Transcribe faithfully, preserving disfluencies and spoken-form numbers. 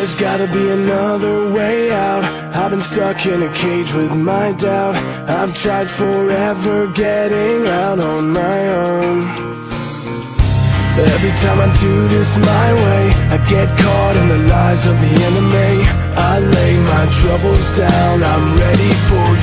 There's gotta be another way out. I've been stuck in a cage with my doubt. I've tried forever getting out on my own. Every time I do this my way, I get caught in the lies of the enemy. I lay my troubles down, I'm ready for